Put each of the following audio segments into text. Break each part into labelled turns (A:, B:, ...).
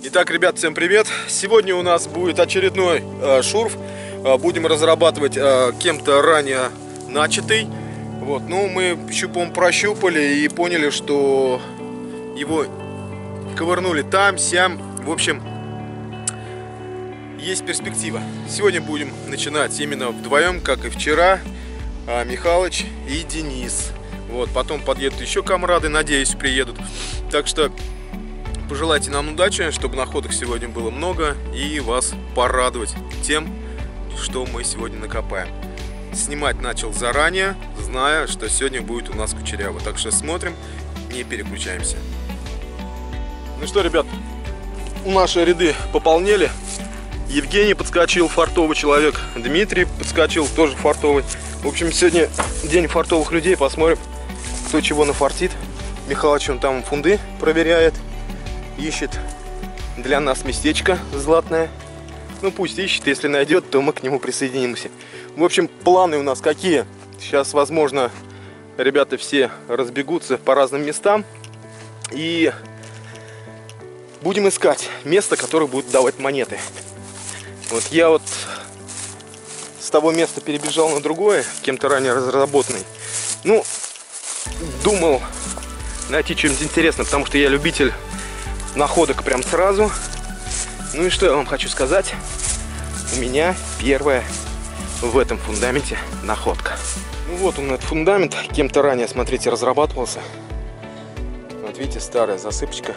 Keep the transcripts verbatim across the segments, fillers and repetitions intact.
A: Итак, ребят, всем привет! Сегодня у нас будет очередной э, шурф. Э, будем разрабатывать э, кем-то ранее начатый. Вот, ну, мы щупом прощупали и поняли, что его ковырнули там, сям. В общем, есть перспектива. Сегодня будем начинать именно вдвоем, как и вчера. э, Михалыч и Денис. Вот, потом подъедут еще камрады, надеюсь, приедут. Так что пожелайте нам удачи, чтобы находок сегодня было много и вас порадовать тем, что мы сегодня накопаем. Снимать начал заранее, зная, что сегодня будет у нас кучеряво. Так что смотрим, не переключаемся. Ну что, ребят, наши ряды пополнели. Евгений подскочил, фартовый человек. Дмитрий подскочил, тоже фартовый. В общем, сегодня день фартовых людей. Посмотрим, кто чего нафартит. Михалыч, он там фунды проверяет. Ищет для нас местечко златное. Ну пусть ищет, если найдет, то мы к нему присоединимся. В общем, планы у нас какие? Сейчас, возможно, ребята все разбегутся по разным местам. И будем искать место, которое будет давать монеты. Вот я вот с того места перебежал на другое, кем-то ранее разработанный. Ну, думал найти что-нибудь интересное, потому что я любитель находок прям сразу. Ну и что я вам хочу сказать? У меня первая в этом фундаменте находка. Ну вот он, этот фундамент, кем-то ранее, смотрите, разрабатывался. Вот видите, старая засыпочка.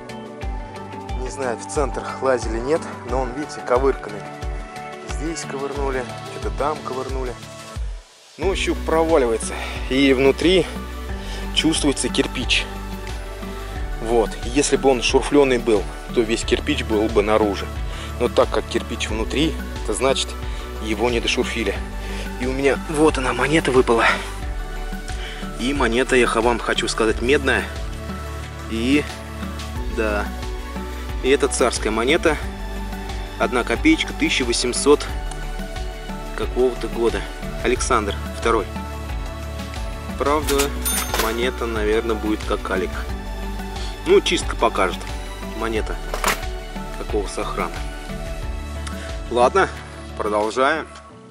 A: Не знаю, в центр лазили, нет, но он, видите, ковырканный. Здесь ковырнули, что-то там ковырнули. Ну, щуп проваливается. И внутри чувствуется кирпич. Вот, если бы он шурфленый был, то весь кирпич был бы наружу. Но так как кирпич внутри, это значит, его не дошурфили. И у меня вот она, монета выпала. И монета, я вам хочу сказать, медная. И да, и это царская монета. Одна копеечка, тысяча восемьсот какого-то года. Александр второй. Правда, монета, наверное, будет как алик. Ну, чистка покажет. Монета какого сохрана. Ладно, продолжаем.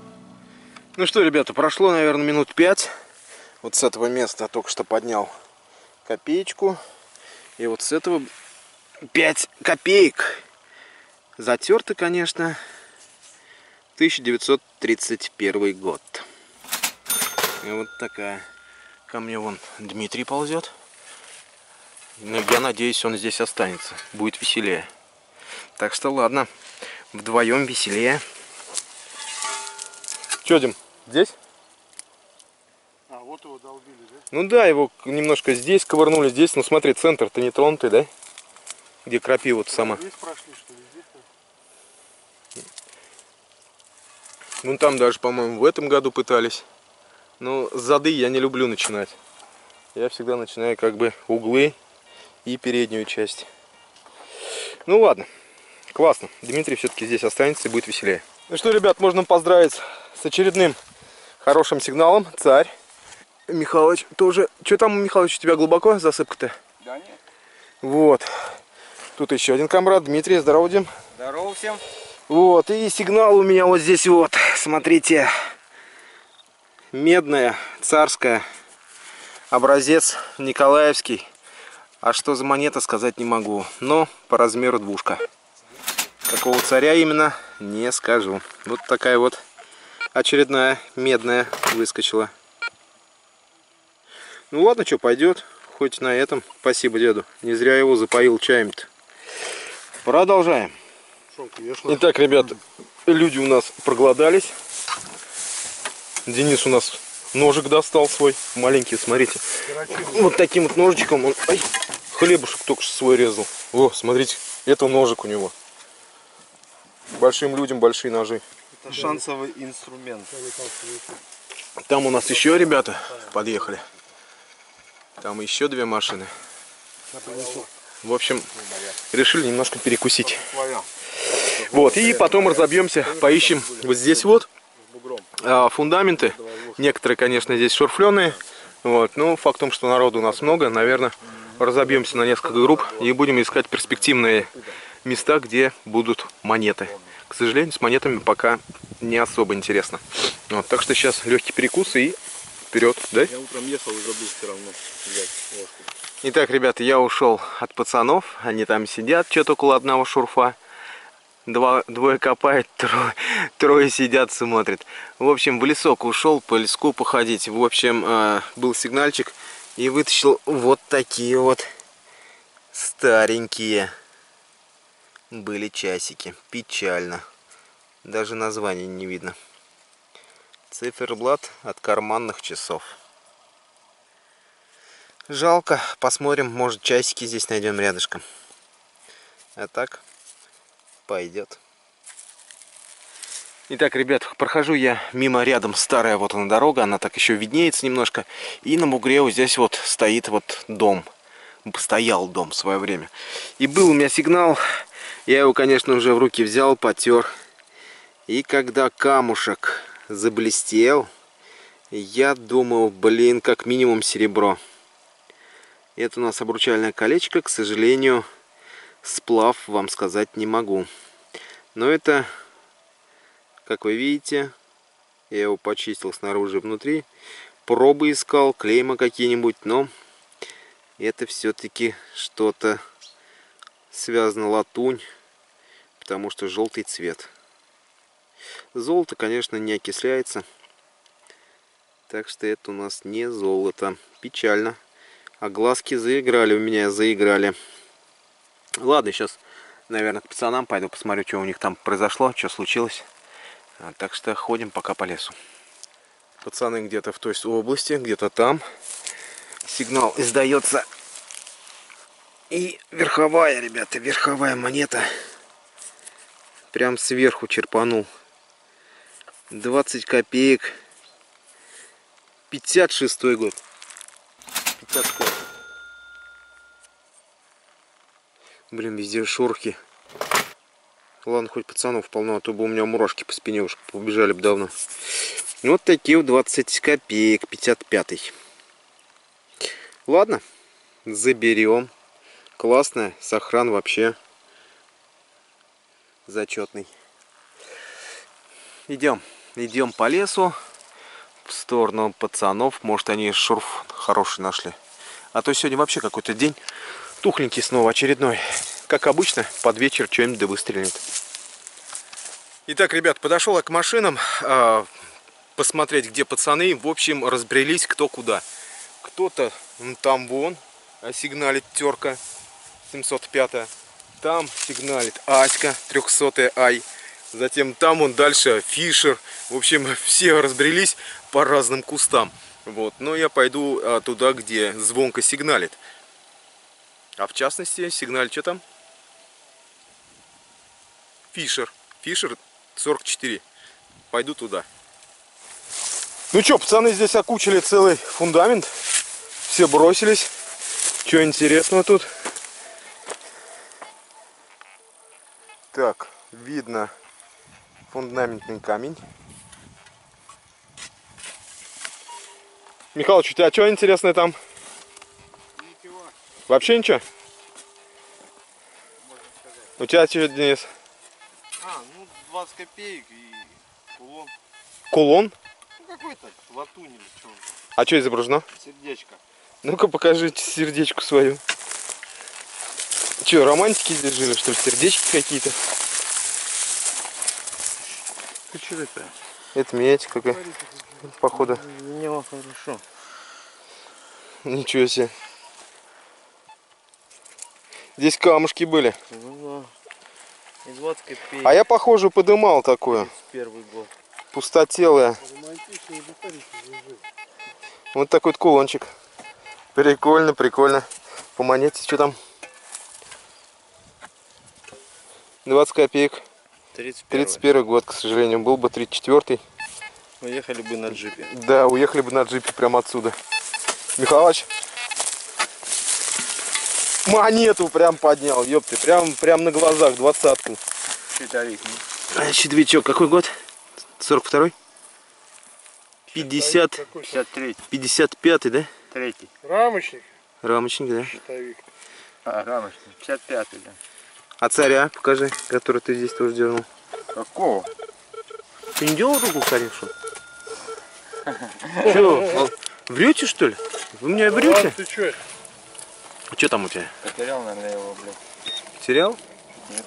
A: Ну что, ребята, прошло, наверное, минут пять. Вот с этого места только что поднял копеечку. И вот с этого пять копеек. Затерты, конечно. тысяча девятьсот тридцать первый год. И вот такая. Ко мне вон Дмитрий ползет. Но я надеюсь, он здесь останется. Будет веселее. Так что ладно. Вдвоем веселее. Че, Дим, здесь?
B: А, вот его долбили, да?
A: Ну да, его немножко здесь ковырнули, здесь. Ну смотри, центр-то не тронутый, да? Где крапива-то сама.
B: Здесь прошли, что ли? Здесь?
A: Ну там даже, по-моему, в этом году пытались. Но зады я не люблю начинать. Я всегда начинаю как бы углы и переднюю часть. Ну ладно, классно. Дмитрий все-таки здесь останется и будет веселее. Ну что, ребят, можно поздравить с очередным хорошим сигналом. Царь. Михалыч тоже. Что там, Михалыч, у тебя глубоко засыпка-то?
B: Да нет.
A: Вот. Тут еще один камрад. Дмитрий, здорово, Дим.
B: Здорово всем.
A: Вот, и сигнал у меня вот здесь вот. Смотрите. Медная, царская. Образец николаевский. А что за монета, сказать не могу. Но по размеру двушка. Какого царя именно, не скажу. Вот такая вот очередная медная выскочила. Ну ладно, что, пойдет. Хоть на этом. Спасибо деду. Не зря его запоил чаем-то. Продолжаем. Итак, ребят, люди у нас проголодались. Денис у нас ножик достал свой, маленький, смотрите. Вот таким вот ножичком он, ай, хлебушек только что свой резал. О, смотрите, это ножик у него. Большим людям большие ножи.
B: Это шансовый инструмент.
A: Там у нас еще ребята подъехали. Там еще две машины. В общем, решили немножко перекусить. Вот, и потом разобьемся, поищем вот здесь вот фундаменты. Некоторые, конечно, здесь шурфленые. Вот, но факт в том, что народу у нас много, наверное, разобьемся на несколько групп и будем искать перспективные места, где будут монеты. К сожалению, с монетами пока не особо интересно. Вот, так что сейчас легкий перекус и вперед, да?
B: Я утром ехал и забыл все равно взять ложку.
A: Итак, ребята, я ушел от пацанов. Они там сидят, что-то около одного шурфа. Два, двое копают, трое, трое сидят, смотрят. В общем, в лесок ушел, по леску походить. В общем, э, был сигнальчик и вытащил вот такие вот старенькие были часики. Печально. Даже названия не видно. Циферблат от карманных часов. Жалко. Посмотрим, может, часики здесь найдем рядышком. А так пойдет. Итак, ребят, прохожу я мимо, рядом старая вот она дорога, она так еще виднеется немножко. И на бугре вот здесь вот стоит вот дом. Стоял дом в свое время. И был у меня сигнал, я его, конечно, уже в руки взял, потер. И когда камушек заблестел, я думал, блин, как минимум серебро. Это у нас обручальное колечко, к сожалению, сплав вам сказать не могу. Но это, как вы видите, я его почистил снаружи и внутри. Пробы искал, клейма какие-нибудь, но это все-таки что-то связано латунь, потому что желтый цвет. Золото, конечно, не окисляется, так что это у нас не золото. Печально. А глазки заиграли у меня, заиграли. Ладно, сейчас, наверное, к пацанам пойду, посмотрю, что у них там произошло, что случилось. А, так что ходим пока по лесу. Пацаны где-то в той области, где-то там. Сигнал издается. И верховая, ребята, верховая монета. Прям сверху черпанул. двадцать копеек. пятьдесят шестой год. пятьдесят шестой. Блин, везде шорохи. Ладно, хоть пацанов полно, а то бы у меня мурашки по спине уж побежали бы давно. Вот такие вот двадцать копеек, пятьдесят пятый. Ладно, заберем. Классная, сохран вообще зачетный. Идем, идем по лесу в сторону пацанов. Может, они шурф хороший нашли. А то сегодня вообще какой-то день тухленький снова, очередной. Как обычно, под вечер что-нибудь да выстрелит. Итак, ребят, подошел я к машинам э, посмотреть, где пацаны. В общем, разбрелись кто куда. Кто-то ну, там вон сигналит терка семьсот пятая. Там сигналит Аська трехсотая ай. Затем там он дальше Фишер. В общем, все разбрелись по разным кустам. Вот. Но я пойду а, туда, где звонко сигналит. А в частности, сигналит что там? Фишер. Фишер сорок четыре. Пойду туда. Ну что, пацаны здесь окучили целый фундамент. Все бросились. Что интересного тут? Так, видно фундаментный камень. Михалыч, у тебя что интересное там?
B: Ничего.
A: Вообще ничего?
B: Можно сказать.
A: У тебя что, Денис?
B: А, ну двадцать копеек и кулон.
A: Кулон?
B: Ну какой-то латунь или что.
A: А что изображено?
B: Сердечко.
A: Ну-ка покажите сердечку свою. Че, романтики здесь жили, что ли? Сердечки какие-то?
B: Ты что это?
A: Это медь какая, походу.
B: Не хорошо.
A: Ничего себе. Здесь камушки были.
B: Ну да. И двадцать копеек.
A: А я, похоже, подымал такую.
B: Первый год.
A: Пустотелая. Вот такой вот кулончик. Прикольно, прикольно. По монете, что там? двадцать копеек. тридцать первый год, к сожалению. Был бы тридцать четвёртый.
B: Уехали бы на джипе.
A: Да, уехали бы на джипе прямо отсюда. Михалыч. Монету прям поднял, ёпты. Прям, прям на глазах, двадцатку. Щитовичок, какой год? сорок второй? пятьдесят.
B: пятьдесят третий.
A: пятьдесят пятый, да?
B: Третий. Рамочник.
A: Рамочник, да?
B: Щитовик. А, рамочник. пятьдесят пятый, да.
A: А царя покажи, который ты здесь тоже делал.
B: Какого?
A: Ты не делал другую царевшу? Че, врете что ли? Вы меня врете?
B: Ты че?
A: Что там у тебя?
B: Потерял, наверное, его, блядь.
A: Потерял?
B: Нет.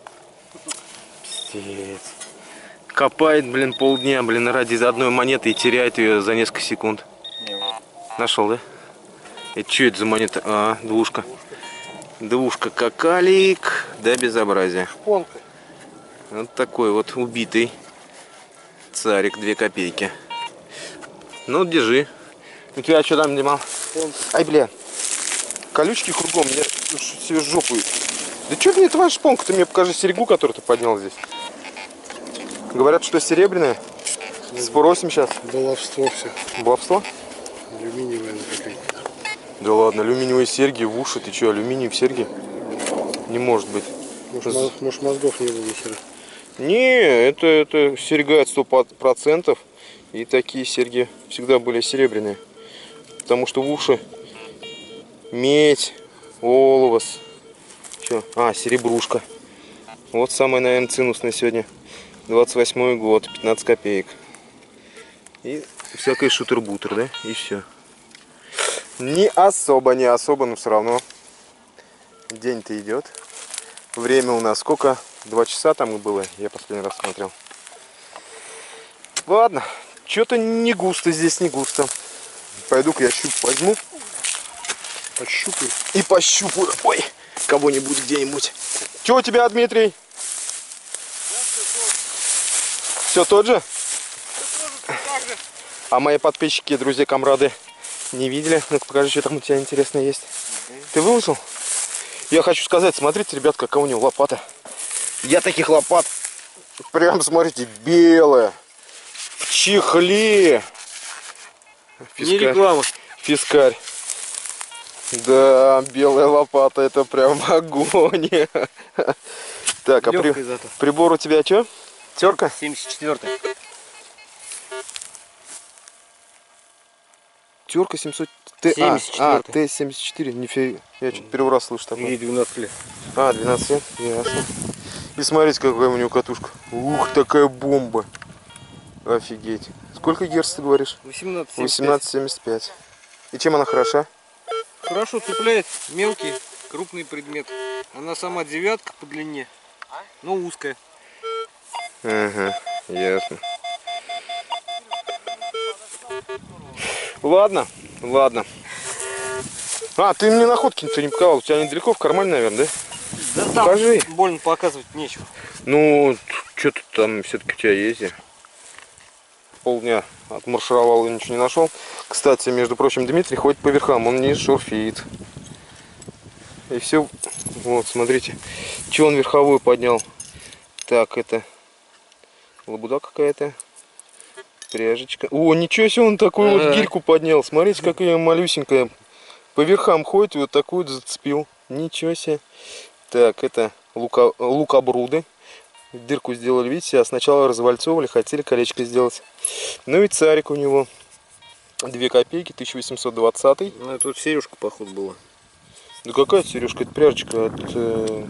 A: Пиздец. Копает, блин, полдня, блин, ради одной монеты и теряет ее за несколько секунд.
B: Не, вот.
A: Нашел, да? Это что это за монета? А, двушка. Двушка какалик, да безобразие.
B: Шпонка.
A: Вот такой вот убитый царик, две копейки. Ну, держи. У тебя что там, Димал? Ай, бля. Колючки кругом, я себе жопу. Да что мне твоя шпонка? Ты мне покажи серьгу, которую ты поднял здесь. Говорят, что серебряная. Спросим сейчас.
B: Баловство все.
A: Баловство?
B: Алюминиевая накопейка.
A: Да ладно, алюминиевые серьги в уши. Ты что, алюминий в серьги? Не может быть.
B: Может, З... может мозгов не было ни хера.
A: Не, это, это серьга сто процентов. И такие серьги всегда были серебряные. Потому что в уши медь, оловос. Че? А, серебрушка. Вот самая, наверное, ценностная сегодня. двадцать восьмой год, пятнадцать копеек. И всякий шутер-бутер, да? И все. Не особо, не особо, но все равно. День-то идет. Время у нас сколько? Два часа там и было. Я последний раз смотрел. Ладно. Что-то не густо здесь, не густо. Пойду-ка я щуп возьму.
B: Пощупай.
A: И пощупаю. Ой, кого-нибудь где-нибудь. Че у тебя, Дмитрий? Все тот же? А мои подписчики, друзья, комрады не видели. Ну-ка покажи, что там у тебя интересное есть. Ты выложил? Я хочу сказать, смотрите, ребят, какая у него лопата. Я таких лопат, прям смотрите, белая. В чехле. Фискарь.
B: Не реклама.
A: Фискарь. Да, белая лопата, это прям огонь. Так, а при... прибор у тебя что? Терка?
B: семьдесят четвёртый.
A: Терка семьсот... Т...
B: семьдесят четвёртый.
A: А, Т семьдесят четыре. Нифига. Я что-то первый раз слышу такое.
B: Ей двенадцать лет.
A: А, двенадцать лет? Ясно. И смотрите, какая у него катушка. Ух, такая бомба. Офигеть. Сколько герц ты говоришь?
B: восемнадцать
A: семьдесят пять. И чем она хороша?
B: Хорошо цепляет мелкий, крупный предмет. Она сама девятка по длине, но узкая.
A: Ага, ясно. Ладно, ладно. А, ты мне находки-то не показал. У тебя недалеко в кармане, наверное, да?
B: Да там
A: покажи.
B: Больно показывать нечего.
A: Ну, что-то там все-таки у тебя есть. Полдня отмаршировал и ничего не нашел. Кстати, между прочим, Дмитрий ходит по верхам, он не шурфит. И все. Вот, смотрите. Че он верховую поднял? Так, это лабуда какая-то. Пряжечка. О, ничего себе, он такую вот гирьку поднял. Смотрите, какая малюсенькая. По верхам ходит, и вот такую вот зацепил. Ничего себе. Так, это лука, лукобруды. Дырку сделали, видите, а сначала развальцовывали, хотели колечко сделать. Ну и царик у него. Две копейки, тысяча восемьсот двадцатый.
B: Ну это вот сережка, походу, была.
A: Да какая сережка? Это пряжечка от... Э...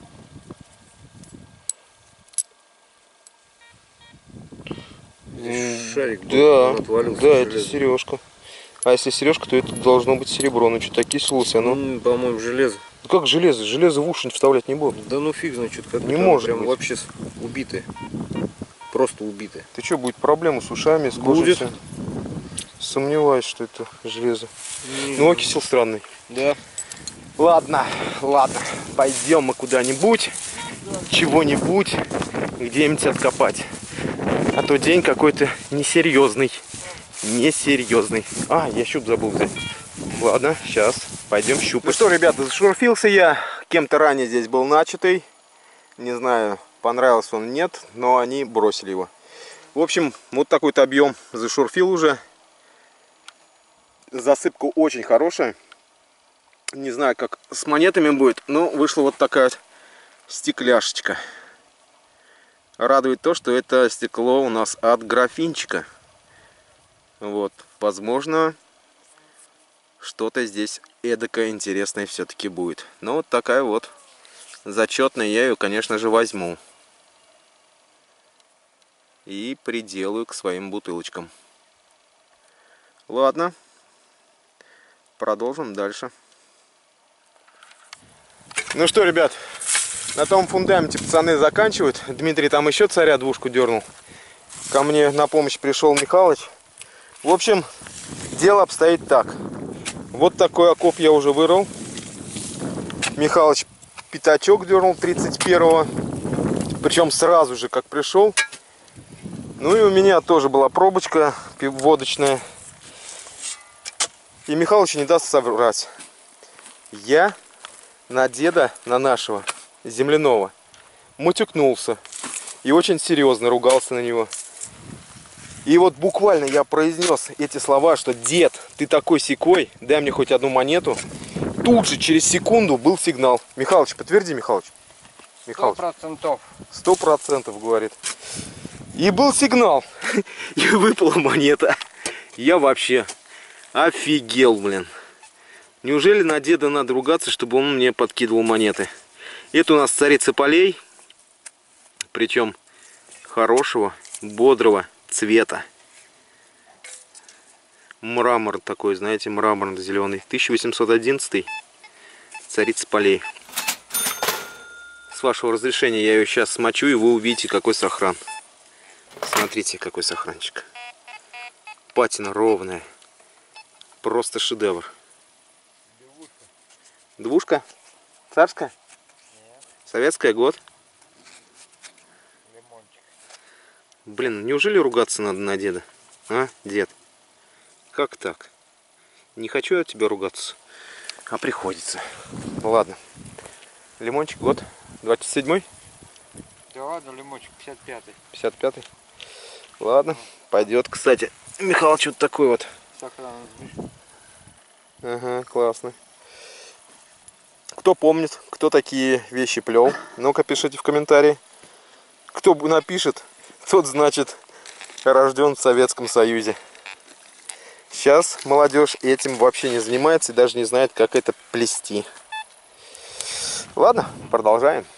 B: Шарик был,
A: да,
B: отвалился,
A: да, это сережка. А если сережка, то это должно быть серебро. Ну что, так кислось оно?
B: Ну, по-моему, железо.
A: Ну как железо? Железо в уши вставлять не буду.
B: Да ну фиг знает, что-то
A: не может
B: прям
A: быть.
B: Вообще убитые. Просто убитые.
A: Ты что, будет проблема с ушами, с кожей?
B: Будет.
A: Все? Сомневаюсь, что это железо.
B: Не
A: ну окисел странный.
B: Да.
A: Ладно, ладно. Пойдем мы куда-нибудь, чего-нибудь, где-нибудь откопать. А то день какой-то несерьезный. Несерьезный. А, я щуп забыл взять. Ладно, сейчас пойдем щупать. Ну что, ребята, зашурфился я. Кем-то ранее здесь был начатый. Не знаю, понравился он, нет, но они бросили его. В общем, вот такой-то объем зашурфил уже. Засыпка очень хорошая. Не знаю, как с монетами будет, но вышла вот такая вот стекляшечка. Радует то, что это стекло у нас от графинчика. Вот, возможно, что-то здесь эдакое интересное все-таки будет. Ну, вот такая вот зачетная, я ее, конечно же, возьму. И приделаю к своим бутылочкам. Ладно. Продолжим дальше. Ну что, ребят, на том фундаменте пацаны заканчивают. Дмитрий там еще царя двушку дернул. Ко мне на помощь пришел Михалыч. В общем, дело обстоит так. Вот такой окоп я уже вырыл. Михалыч пятачок дернул тридцать первого. Причем сразу же, как пришел. Ну и у меня тоже была пробочка водочная. И Михалыч не даст соврать. Я на деда, на нашего земляного, мутюкнулся. И очень серьезно ругался на него. И вот буквально я произнес эти слова, что дед, ты такой сякой, дай мне хоть одну монету. Тут же, через секунду, был сигнал. Михалыч, подтверди, Михалыч.
B: Сто процентов.
A: Сто процентов, говорит. И был сигнал. И выпала монета. Я вообще офигел, блин. Неужели на деда надо ругаться, чтобы он мне подкидывал монеты? Это у нас царица полей. Причем хорошего, бодрого цвета. Мрамор такой, знаете, мраморно-зеленый. тысяча восемьсот одиннадцатый. Царица полей. С вашего разрешения я ее сейчас смочу, и вы увидите, какой сохран. Смотрите, какой сохранчик. Патина ровная. Просто шедевр. Двушка? Царская? Нет. Советская, год? Лимончик. Блин, неужели ругаться надо на деда? А, дед? Как так? Не хочу я от тебя ругаться, а приходится. Ну ладно. Лимончик, год? двадцать седьмой?
B: Да ладно, лимончик, пятьдесят пятый.
A: пятьдесят пятый? Ладно, пойдет. Кстати, Михалыч вот такой вот.
B: Сохран.
A: Ага, классно. Кто помнит, кто такие вещи плел, ну-ка пишите в комментарии. Кто напишет, тот, значит, рожден в Советском Союзе. Сейчас молодежь этим вообще не занимается и даже не знает, как это плести. Ладно, продолжаем.